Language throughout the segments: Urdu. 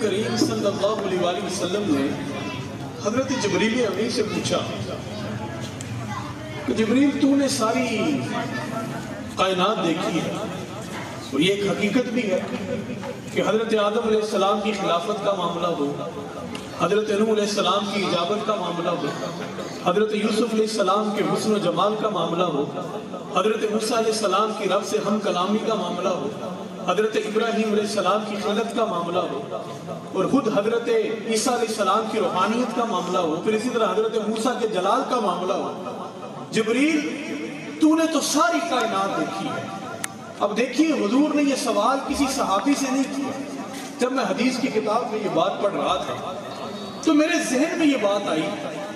کریم صلی اللہ علیہ وآلہ وسلم نے حضرت جبریل امین سے پوچھا کہ جبریل تو نے ساری کائنات دیکھی ہے، اور یہ ایک حقیقت بھی ہے کہ حضرت آدم علیہ السلام کی خلافت کا معاملہ ہو، حضرت نوح علیہ السلام کی اجابت کا معاملہ ہو، حضرت یوسف علیہ السلام کے حسن و جمال کا معاملہ ہو، حضرت موسیٰ علیہ السلام کی رب سے ہم کلامی کا معاملہ ہو، حضرت ابراہیم علیہ السلام کی خلقت کا معاملہ ہو، اور خود حضرت عیسیٰ علیہ السلام کی روحانیت کا معاملہ ہو، پھر اسی طرح حضرت موسیٰ کے جلال کا معاملہ ہو۔ جبریل تو نے تو ساری کائنات دیکھی ہے۔ اب دیکھیے حضور نے یہ سوال کسی صحابی سے نہیں کیا۔ جب میں حدیث کی کتاب میں یہ بات پڑھ رہا تھا تو میرے ذہن میں یہ بات آئی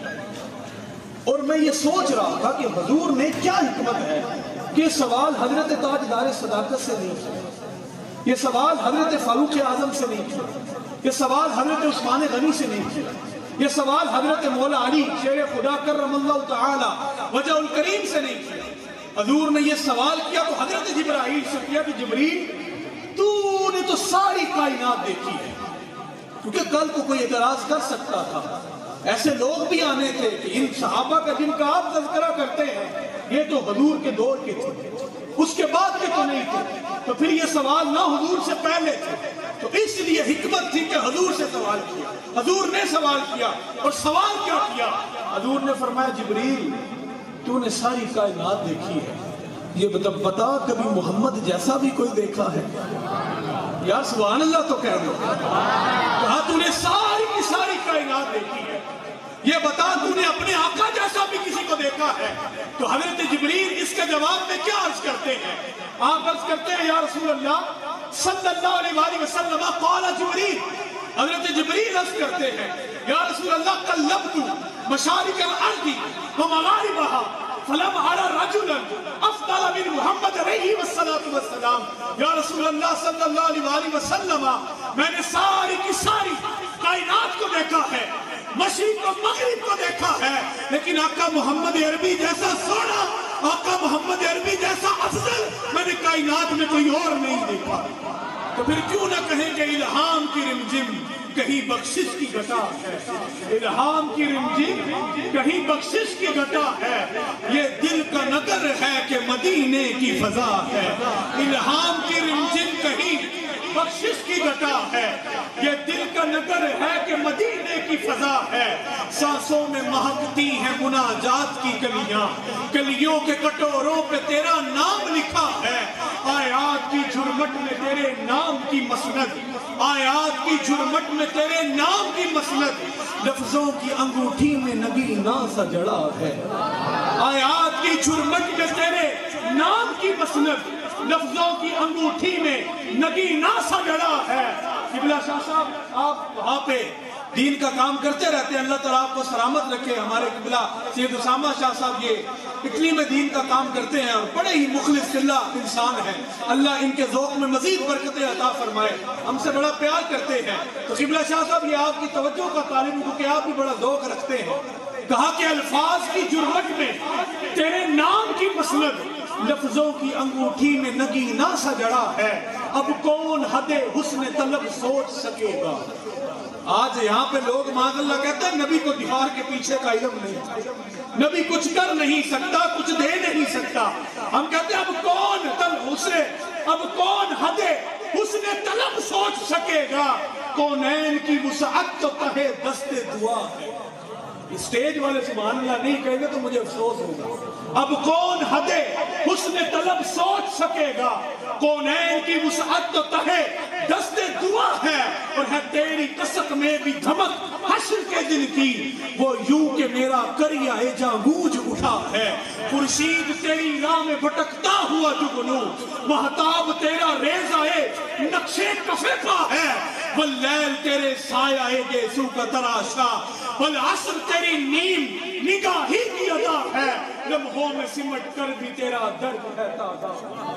اور میں یہ سوچ رہا تھا کہ حضور نے کیا حکمت ہے کہ یہ سوال حضرت تاجدار صداقت سے نہیں کیا، یہ سوال حضرت فاروق اعظم سے نہیں کیا، یہ سوال حضرت عثمان غنی سے نہیں کیا، یہ سوال حضرت مولا علی شیر خدا کرم اللہ تعالی وجہ الکریم سے نہیں کیا۔ حضور نے یہ سوال کیا تو حضرت جبرائیل سے کیا کہ جبریل تو نے تو ساری کائنات دیکھی ہے، کیونکہ کل کو کوئی اعتراض کر سکتا تھا، ایسے لوگ بھی آنے تھے کہ ان صحابہ کا جن کا آپ تذکرہ کرتے ہیں یہ تو حضور کے دور کے تھے، اس کے بعد کے تو نہیں تھے، تو پھر یہ سوال نہ حضور سے پہلے تھے، تو اس لیے حکمت تھی کہ حضور سے سوال کیا۔ حضور نے سوال کیا، اور سوال کیا کیا؟ حضور نے فرمایا جبریل تو نے ساری کائنات دیکھی ہے، یہ بتا کبھی محمد جیسا بھی کوئی دیکھا ہے؟ یا سبحان اللہ تو کہہ دو۔ کہا تو نے ساری کی ساری کائنات دیکھی ہے، یہ بتا تو نے اپنے آقا جیسا بھی کسی کو دیکھا ہے؟ تو حضرت جبریل اس کے جواب میں کیا عرض کرتے ہیں؟ آپ عرض کرتے ہیں یا رسول اللہ صلی اللہ علیہ وآلہ وسلم قال جبریل، حضرت جبریل عرض کرتے ہیں یا رسول اللہ قلبت مشارق الارض ومغاربها فلم ارى رجلا افضل من محمد علیہ والسلام۔ یا رسول اللہ صلی اللہ علیہ وآلہ وسلم میں نے ساری کی ساری کائنات کو دیکھا ہے، مشرق و مغرب کو دیکھا ہے، لیکن آقا محمد عربی جیسا سونا، آقا محمد عربی جیسا افضل میں نے کائنات میں کوئی اور نہیں دیکھا۔ تو پھر کیوں نہ کہیں کہ الہام کی رمجم کہیں بخشش کی گھٹا ہے، الہام کی رمجم کہیں بخشش کی گھٹا ہے، یہ دل کا نظر ہے کہ مدینے کی فضا ہے، الہام کی رمجم کہیں بخشش کی گھٹا ہے، یہ دل کا نظر ہے کہ مدینے کی فضا ہے، سانسوں میں مہکتی ہیں مناجات کی کلیاں، کلیوں کے کٹوروں پہ تیرا نام لکھا ہے، آیات کی جھرمٹ میں تیرے نام کی مسند، آیات کی جھرمٹ میں تیرے نام کی مسند، لفظوں کی انگوٹھی میں نگینہ سا جڑا ہے، آیات کی جھرمٹ میں تیرے نام کی مسند، لفظوں کی انگوٹھی میں نگینہ سا جڑا ہے۔ قبلہ شاہ صاحب آپ وہاں پہ دین کا کام کرتے رہتے ہیں، اللہ تعالیٰ آپ کو سلامت رکھے۔ ہمارے قبلہ سید اسامہ شاہ صاحب یہ اٹلی میں دین کا کام کرتے ہیں اور بڑے ہی مخلص اللہ انسان ہیں، اللہ ان کے ذوق میں مزید برکتیں عطا فرمائے، ہم سے بڑا پیار کرتے ہیں۔ تو قبلہ شاہ صاحب یہ آپ کی توجہ کا طالب ہوں کیونکہ آپ بھی بڑا ذوق رکھتے ہیں۔ کہا کہ الفاظ کی جرمٹ میں تیرے نام کی مسند، لفظوں کی انگوٹھی میں نگینہ سا جڑا ہے، اب کون حد حسن طلب سوچ سکے گا۔ آج یہاں پہ لوگ معاذ اللہ کہتے ہیں نبی کو دیوار کے پیچھے کا علم نہیں، نبی کچھ کر نہیں سکتا، کچھ دے نہیں سکتا۔ ہم کہتے ہیں اب کون حد حسن طلب سوچ سکے گا، کونین کی وسعت تو تہے دست دعا ہے۔ اسٹیج والے سبحان اللہ نہیں کہیں گے تو مجھے افسوس ہوگا۔ اب کون حد حسن طلب سوچ سکے گا، کونین کی وسعت تو تہے دست دعا ہے، اور ہے تیری قسق میں بھی دھمک حشر کے دن کی، وہ یوں کہ میرا کریا جاں گوج اٹھا ہے۔ خورشید تیری راہ میں بھٹکتا ہوا جگنو، مہتاب تیرا ریزائے نقشے کفے پا ہے، واللیل تیرے سایہ گیسو کا تراشا، والعصر تیری نیم نگاہی کی ادا ہے، لمحوں میں سمٹ کر بھی تیرا درد ہے تازہ۔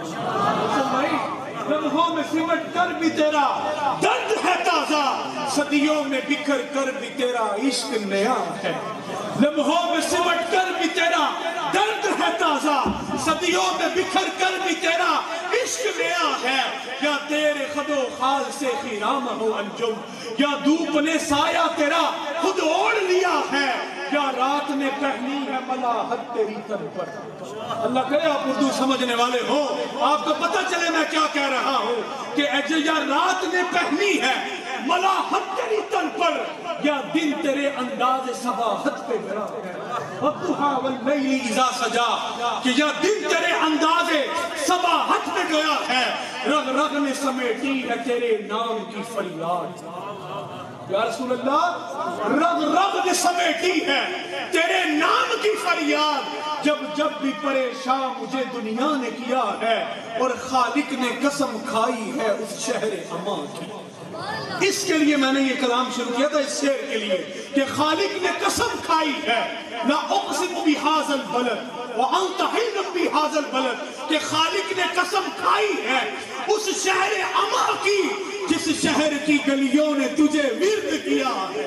لمحوں میں سمٹ کر بھی تیرا درد ہے تازہ، صدیوں میں بکھر کر بھی تیرا عشق نیا ہے۔ لمحوں میں سمٹ کر بھی تیرا درد ہے تازہ، صدیوں میں بکھر کر بھی تیرا عشق نیا ہے، یا تیرے خد و خال سے خیرام ہو انجم، یا دھوپ نے سایہ تیرا خود اوڑھ لیا ہے، یا رات نے پہنی ہے ملاحت تیری تن پر۔ اللہ کرے آپ اردو سمجھنے والے ہو، آپ کو پتہ چلے میں کیا کہہ رہا ہوں کہ یا رات نے پہنی ہے ملاحت تیری تن پر، یا دن تیرے انداز صباحت پہ گرا ہے، وَالضُّحَىٰ وَاللَّيْلِ إِذَا سَجَا، کہ یا دن تیرے انداز صباحت پہ گیا ہے، رگ رگ نے سمیٹی ہے تیرے نام کی فریاد۔ یا رسول اللہ، رگ رگ نے سمیٹی ہے تیرے نام کی فریاد، جب بھی پریشان مجھے دنیا نے کیا ہے، اور خالق نے قسم کھائی ہے اس شہر امان کی۔ اس کے لیے میں نے یہ کلام شروع کیا تھا، اس شعر کے لیے کہ خالق نے قسم کھائی ہے، لا اقسم بہذا البلد وانت حل بہذا البلد، کہ خالق نے قسم کھائی ہے اس شہر امان کی جس شہر کی گلیوں نے تجھے ورد کیا ہے۔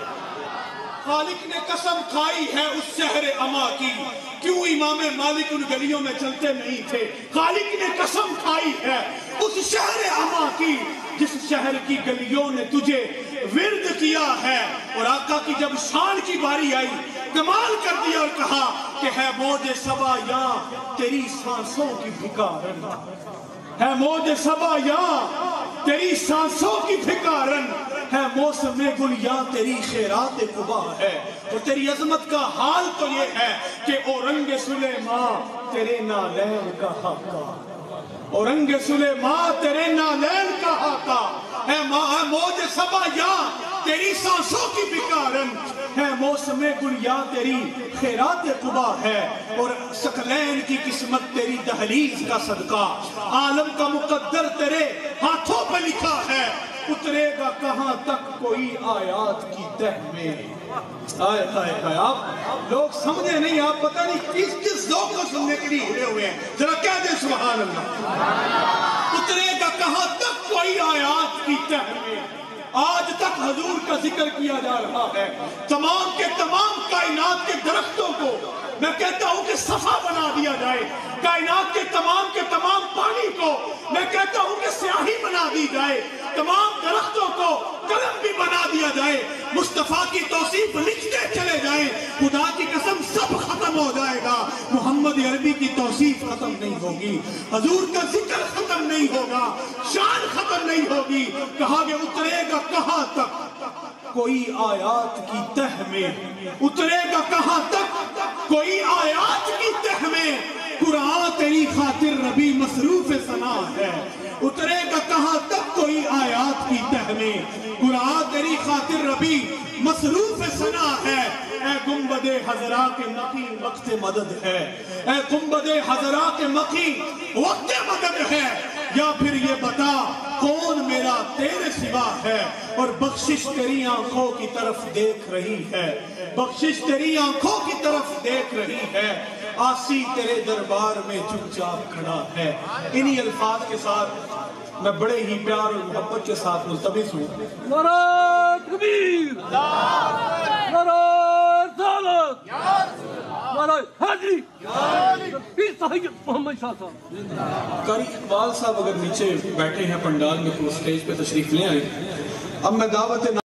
خالق نے قسم کھائی ہے اس شہر اما کی، کیوں امام مالک ان گلیوں میں چلتے نہیں تھے؟ خالق نے قسم کھائی ہے اس شہر اما کی جس شہر کی گلیوں نے تجھے ورد کیا ہے۔ اور آقا کی جب شان کی باری آئی، کمال کر دیا اور کہا کہ ہے موج صبا یاں تیری سانسوں کی بھکارن، ہے موج صبا یاں تیری سانسوں کی بھکارن، ہے موسم گل یاں تیری خیرات قبا ہے۔ اور تیری عظمت کا حال تو یہ ہے کہ اورنگ سلیمان تیرے نالین کا حقا، اورنگ سلیمان تیرے نالین کا حقا، ہے موج صبا یاں تیری سانسوں کی بکارن، ہے موسم گل یاں تیری خیرات قبا ہے۔ اور ثقلین کی قسمت تیری دہلیز کا صدقہ، عالم کا مقدر تیرے ہاتھوں پہ لکھا ہے، اترے گا کہاں تک کوئی آیات کی تہ میں۔ آئے آپ لوگ سمجھے نہیں، آپ پتہ نہیں کس ذوق کو سننے کے لیے ہلے ہوئے ہیں، ذرا کہہ دیں سبحان اللہ۔ اترے گا کہاں تک کوئی آیات کی تہ میں، آج تک حضور کا ذکر کیا جا رہا ہے، تمام کے تمام کائنات کے درختوں کو میں کہتا ہوں کہ صفحہ بنا دیا جائے، کائنات کے تمام پانی کو میں کہتا ہوں کہ سیاہی بنا دی جائے، تمام درختوں کو قلم بھی بنا دیا جائے، مصطفیٰ کی توصیف لکھتے چلے جائیں، خدا کی قسم سب ختم ہو جائے گا، محمد عربی کی توصیف ختم نہیں ہوگی، حضور کا ذکر ختم نہیں ہوگا، شان ختم نہیں ہوگی۔ کہا کہ اترے گا کہاں تک کوئی آیات کی تہ میں، اترے گا کہاں تک کوئی آیات کی تہ میں، قرآن تیری خاطر ربی مصروف ثنا ہے۔ اترے گا کہاں تک کوئی آیات کی تہ میں، قرآن تیری خاطر ربی مصروف ثنا ہے۔ اے گنبد حضرا کے مقی وقت مدد ہے، اے گنبد حضرا کے مقی وقت مدد ہے، یا پھر یہ بتا کون میرا تیرے سوا ہے، اور بخشش تیری آنکھوں کی طرف دیکھ رہی ہے، بخشش تیری آنکھوں کی طرف دیکھ رہی ہے، آسی تیرے دربار میں چپ چاپ کھڑا ہے۔ انہی الفاظ کے ساتھ میں بڑے ہی پیار اور محبت کے ساتھ ملتمس ہوں، نعرہ تکبیر، نعرہ رسالت، نعرہ حیدری، پیر صحیح محمد شاہ صاحب۔ قاری اقبال صاحب اگر نیچے بیٹھے ہیں پنڈال میں تو اسٹیج پہ تشریف لے آئیں۔ اب میں دعوت